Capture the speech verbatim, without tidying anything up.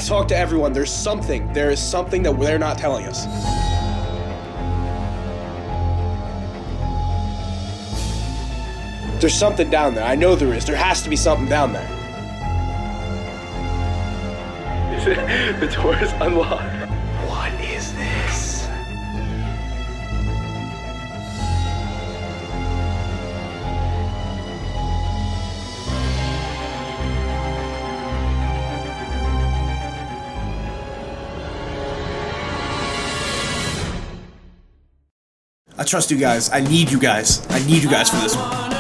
I've talked to everyone. There's something. There is something that they're not telling us. There's something down there. I know there is. There has to be something down there. The door is unlocked. What is this? I trust you guys. I need you guys. I need you guys for this one.